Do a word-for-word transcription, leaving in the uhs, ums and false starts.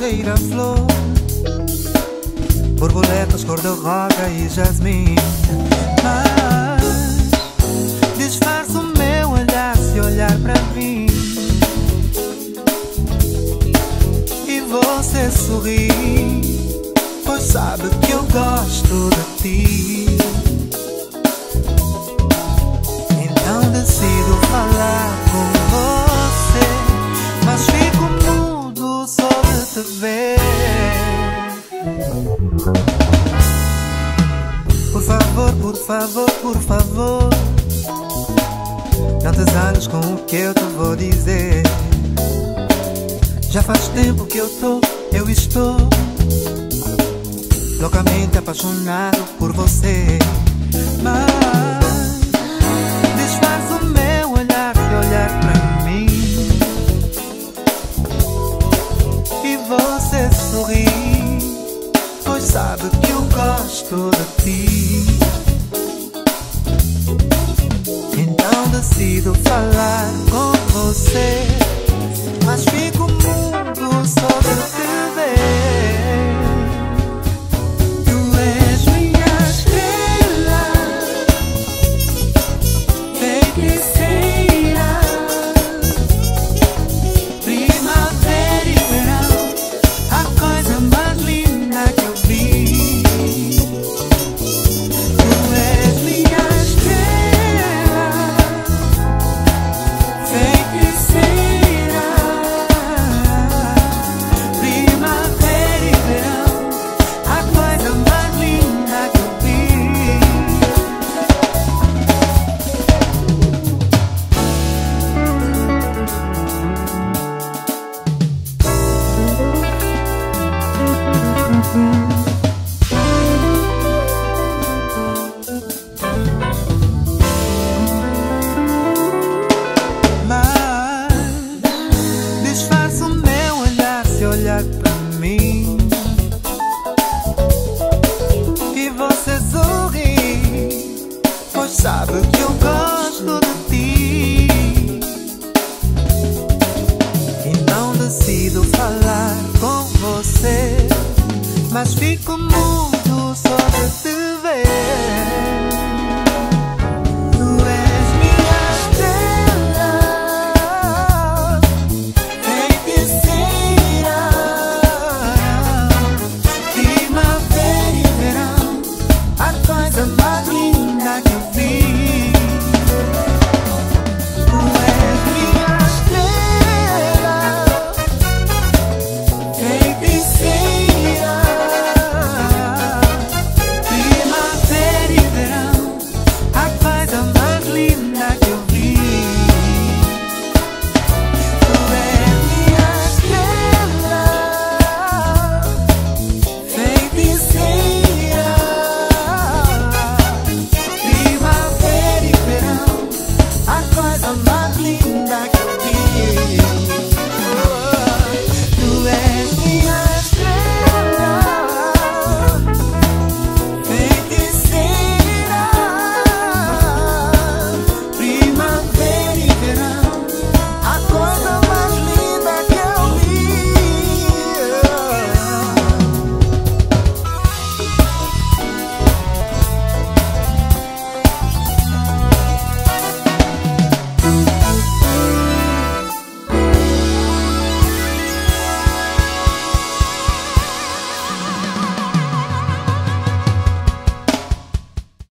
cheira a flor, borboletas cor-de-rosa e jasmim. Mas disfarço o meu olhar se olhar pra mim, e você sorri, pois sabe que eu gosto de ti. Então decido falar com você, mas fico mudo só de te ver. Por favor, por favor, por favor, não te zangues com o que eu te vou dizer. Já faz tempo que eu tô, eu estou loucamente apaixonado por você. Mas disfarço o meu olhar de olhar pra mim, e você sorri, pois sabe que eu gosto de ti. Então decido falar com você, mas fico mudo só de te ver. Tu és minha estrela, feiticeira, primavera e verão, a coisa mais linda que eu vi. Tu és minha estrela, feiticeira, primavera e verão, a coisa mais linda que eu vi. Mas disfarço o meu olhar se olhar pra mim, e você sorri, pois sabe que eu gosto de ti. Então decido falar com você, mas fico mudo